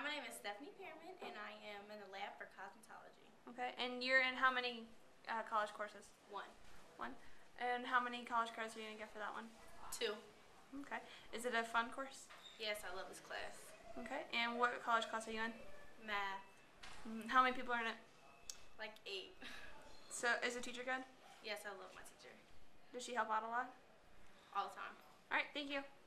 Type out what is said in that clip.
my name is Stephanie Pearman, and I am in the lab for cosmetology. Okay, and you're in how many college courses? One. One. And how many college credits are you going to get for that one? 2. Okay. Is it a fun course? Yes, I love this class. Okay, and what college class are you in? Math. How many people are in it? Like 8. So, is the teacher good? Yes, I love my teacher. Does she help out a lot? All the time. Alright, thank you.